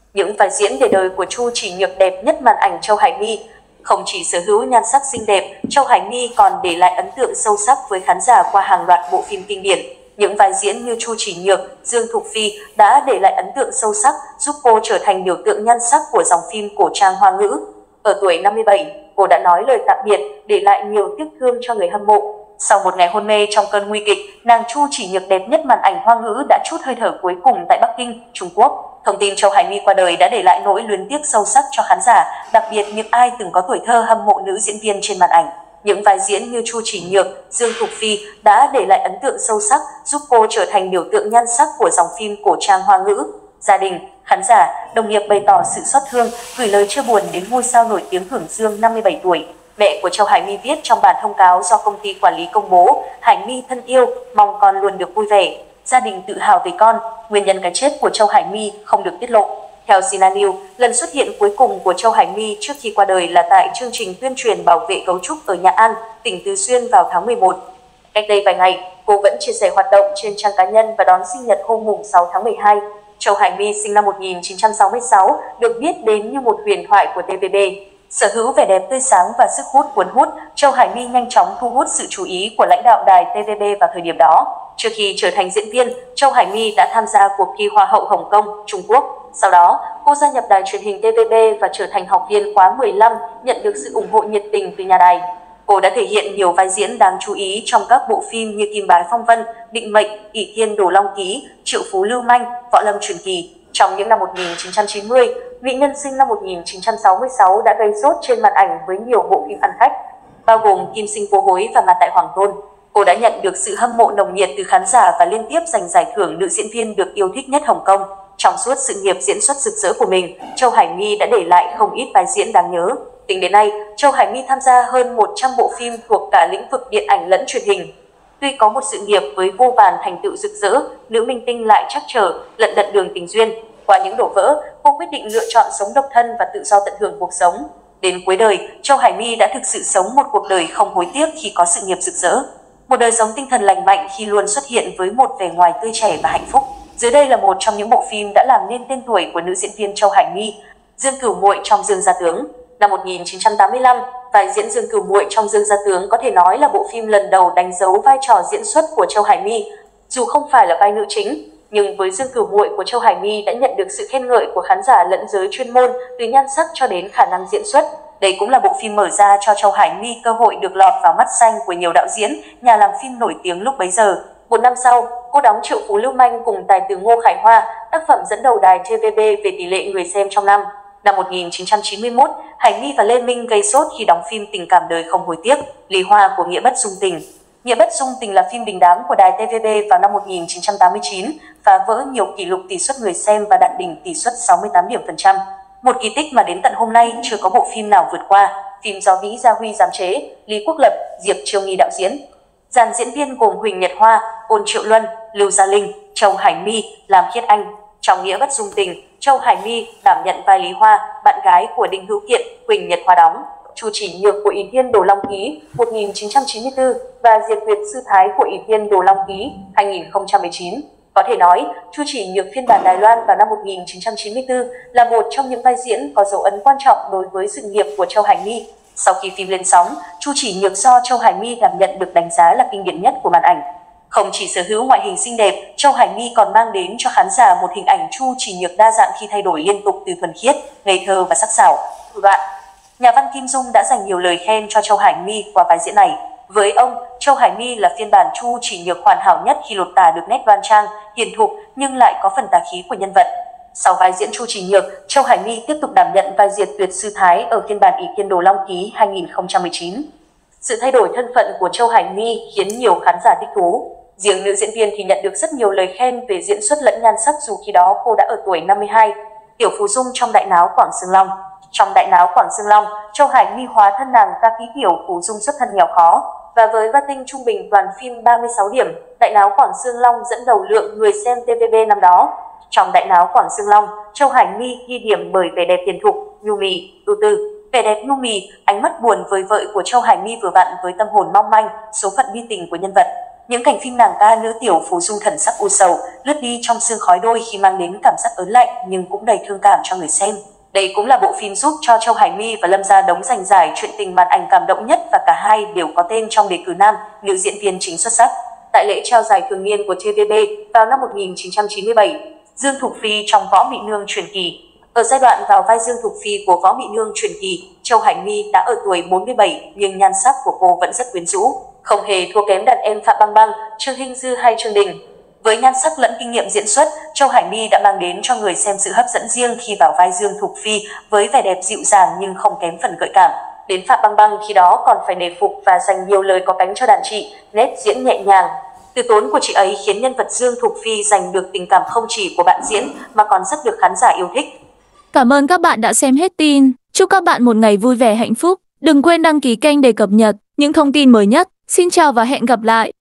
Những vai diễn để đời của Chu Chỉ Nhược đẹp nhất màn ảnh Châu Hải My. Không chỉ sở hữu nhan sắc xinh đẹp, Châu Hải My còn để lại ấn tượng sâu sắc với khán giả qua hàng loạt bộ phim kinh điển. Những vai diễn như Chu Chỉ Nhược, Dương Thục Phi đã để lại ấn tượng sâu sắc, giúp cô trở thành biểu tượng nhan sắc của dòng phim cổ trang Hoa ngữ. Ở tuổi 57, cô đã nói lời tạm biệt, để lại nhiều tiếc thương cho người hâm mộ. Sau một ngày hôn mê trong cơn nguy kịch, nàng Chu Chỉ Nhược đẹp nhất màn ảnh Hoa ngữ đã trút hơi thở cuối cùng tại Bắc Kinh, Trung Quốc. Thông tin Châu Hải My qua đời đã để lại nỗi luyến tiếc sâu sắc cho khán giả, đặc biệt những ai từng có tuổi thơ hâm mộ nữ diễn viên trên màn ảnh. Những vai diễn như Chu Chỉ Nhược, Dương Thục Phi đã để lại ấn tượng sâu sắc, giúp cô trở thành biểu tượng nhan sắc của dòng phim cổ trang Hoa ngữ. Gia đình, khán giả, đồng nghiệp bày tỏ sự xót thương, gửi lời chia buồn đến ngôi sao nổi tiếng Hưởng Dương 57 tuổi. Mẹ của Châu Hải My viết trong bản thông cáo do công ty quản lý công bố: Hải My thân yêu, mong con luôn được vui vẻ. Gia đình tự hào về con. Nguyên nhân cái chết của Châu Hải My không được tiết lộ. Theo Sina News, lần xuất hiện cuối cùng của Châu Hải My trước khi qua đời là tại chương trình tuyên truyền bảo vệ gấu trúc ở Nhà An, tỉnh Tứ Xuyên vào tháng 11. Cách đây vài ngày, cô vẫn chia sẻ hoạt động trên trang cá nhân và đón sinh nhật hôm mùng 6 tháng 12. Châu Hải My sinh năm 1966, được biết đến như một huyền thoại của TVB. Sở hữu vẻ đẹp tươi sáng và sức hút cuốn hút, Châu Hải My nhanh chóng thu hút sự chú ý của lãnh đạo đài TVB vào thời điểm đó. Trước khi trở thành diễn viên, Châu Hải My đã tham gia cuộc thi Hoa hậu Hồng Kông, Trung Quốc. Sau đó, cô gia nhập đài truyền hình TVB và trở thành học viên khóa 15, nhận được sự ủng hộ nhiệt tình từ nhà đài. Cô đã thể hiện nhiều vai diễn đáng chú ý trong các bộ phim như Kim Bái Phong Vân, Định Mệnh, ỷ Thiên Đồ Long Ký, Triệu Phú Lưu Manh, Võ Lâm Truyền Kỳ. Trong những năm 1990, vị nhân sinh năm 1966 đã gây sốt trên màn ảnh với nhiều bộ phim ăn khách, bao gồm Kim Sinh Vô Hối và Mặt Tại Hoàng Tôn. Cô đã nhận được sự hâm mộ nồng nhiệt từ khán giả và liên tiếp giành giải thưởng nữ diễn viên được yêu thích nhất Hồng Kông. Trong suốt sự nghiệp diễn xuất rực rỡ của mình, Châu Hải My đã để lại không ít vai diễn đáng nhớ. Tính đến nay, Châu Hải My tham gia hơn 100 bộ phim thuộc cả lĩnh vực điện ảnh lẫn truyền hình. Tuy có một sự nghiệp với vô vàn thành tựu rực rỡ, nữ minh tinh lại trắc trở, lận đận đường tình duyên. Qua những đổ vỡ, cô quyết định lựa chọn sống độc thân và tự do tận hưởng cuộc sống. Đến cuối đời, Châu Hải My đã thực sự sống một cuộc đời không hối tiếc khi có sự nghiệp rực rỡ. Một đời sống tinh thần lành mạnh khi luôn xuất hiện với một vẻ ngoài tươi trẻ và hạnh phúc. Dưới đây là một trong những bộ phim đã làm nên tên tuổi của nữ diễn viên Châu Hải My. Dương Cửu Muội trong Dương Gia Tướng. Năm 1985, vai diễn Dương Cửu Muội trong Dương Gia Tướng có thể nói là bộ phim lần đầu đánh dấu vai trò diễn xuất của Châu Hải My. Dù không phải là vai nữ chính, nhưng với Dương Cửu Muội của Châu Hải My đã nhận được sự khen ngợi của khán giả lẫn giới chuyên môn, từ nhan sắc cho đến khả năng diễn xuất. Đây cũng là bộ phim mở ra cho Châu Hải My cơ hội được lọt vào mắt xanh của nhiều đạo diễn, nhà làm phim nổi tiếng lúc bấy giờ. Một năm sau, cô đóng Triệu Phú Lưu Manh cùng tài tử Ngô Khải Hoa, tác phẩm dẫn đầu đài TVB về tỷ lệ người xem trong năm. Năm 1991, Hải My và Lê Minh gây sốt khi đóng phim Tình Cảm Đời Không Hối Tiếc, Lý Hoa của Nghĩa Bất Dung Tình. Nghĩa Bất Dung Tình là phim đình đám của đài TVB vào năm 1989, phá vỡ nhiều kỷ lục tỷ suất người xem và đạt đỉnh tỷ suất 68 điểm phần trăm. Một kỳ tích mà đến tận hôm nay chưa có bộ phim nào vượt qua. Phim do Vĩ Gia Huy giám chế, Lý Quốc Lập, Diệp Chiêu Nghi đạo diễn. Dàn diễn viên gồm Huỳnh Nhật Hoa, Ôn Triệu Luân, Lưu Gia Linh, Châu Hải My, Lam Khiết Anh. Trong Nghĩa Bất Dung Tình, Châu Hải My đảm nhận vai Lý Hoa, bạn gái của Đinh Hữu Kiện, Huỳnh Nhật Hoa đóng. Chu Chỉ Nhược của ỷ Thiên Đồ Long Ký 1994 và Diệt Tuyệt Sư Thái của ỷ Thiên Đồ Long Ký 2019. Có thể nói, Chu Chỉ Nhược phiên bản Đài Loan vào năm 1994 là một trong những vai diễn có dấu ấn quan trọng đối với sự nghiệp của Châu Hải My. Sau khi phim lên sóng, Chu Chỉ Nhược do Châu Hải My đảm nhận được đánh giá là kinh điển nhất của màn ảnh. Không chỉ sở hữu ngoại hình xinh đẹp, Châu Hải My còn mang đến cho khán giả một hình ảnh Chu Chỉ Nhược đa dạng khi thay đổi liên tục từ thuần khiết, ngây thơ và sắc sảo. Thủ đoạn. Nhà văn Kim Dung đã dành nhiều lời khen cho Châu Hải My qua vai diễn này. Với ông, Châu Hải My là phiên bản Chu Chỉ Nhược hoàn hảo nhất khi lột tả được nét đoan trang, hiền thục nhưng lại có phần tà khí của nhân vật. Sau vai diễn Chu Chỉ Nhược, Châu Hải My tiếp tục đảm nhận vai Diệt Tuyệt Sư Thái ở phiên bản ỷ Thiên Đồ Long Ký 2019. Sự thay đổi thân phận của Châu Hải My khiến nhiều khán giả thích thú. Riêng nữ diễn viên thì nhận được rất nhiều lời khen về diễn xuất lẫn nhan sắc dù khi đó cô đã ở tuổi 52. Tiểu Phú Dung trong Đại Náo Quảng Xương Long. Trong Đại Náo Quảng Xương Long, Châu Hải My hóa thân nàng ca ký Tiểu Phú Dung xuất thân nghèo khó. Và với rating trung bình toàn phim 36 điểm, Đại Náo Quảng Xương Long dẫn đầu lượng người xem TVB năm đó. Trong Đại Náo Quảng Xương Long, Châu Hải My ghi điểm bởi vẻ đẹp hiền thục, nhu mì, ưu tư. Vẻ đẹp nhu mì, ánh mắt buồn vời vợi của Châu Hải My vừa vặn với tâm hồn mong manh, số phận bi tình của nhân vật. Những cảnh phim nàng ca nữ Tiểu Phú Dung thần sắc u sầu, lướt đi trong sương khói đôi khi mang đến cảm giác ớn lạnh nhưng cũng đầy thương cảm cho người xem. Đây cũng là bộ phim giúp cho Châu Hải My và Lâm Gia Đống giành giải chuyện tình màn ảnh cảm động nhất và cả hai đều có tên trong đề cử nam, nữ diễn viên chính xuất sắc. Tại lễ trao giải thường niên của TVB vào năm 1997, Dương Thục Phi trong Võ Mị Nương truyền kỳ. Ở giai đoạn vào vai Dương Thục Phi của Võ Mị Nương truyền kỳ, Châu Hải My đã ở tuổi 47 nhưng nhan sắc của cô vẫn rất quyến rũ, không hề thua kém đàn em Phạm Băng Băng, Trương Hinh Dư hay Trương Đình. Với nhan sắc lẫn kinh nghiệm diễn xuất, Châu Hải My đã mang đến cho người xem sự hấp dẫn riêng khi vào vai Dương Thục Phi với vẻ đẹp dịu dàng nhưng không kém phần gợi cảm. Đến Phạm Băng Băng khi đó còn phải nể phục và dành nhiều lời có cánh cho đàn chị, nét diễn nhẹ nhàng. Từ tốn của chị ấy khiến nhân vật Dương Thục Phi giành được tình cảm không chỉ của bạn diễn mà còn rất được khán giả yêu thích. Cảm ơn các bạn đã xem hết tin. Chúc các bạn một ngày vui vẻ hạnh phúc. Đừng quên đăng ký kênh để cập nhật những thông tin mới nhất. Xin chào và hẹn gặp lại.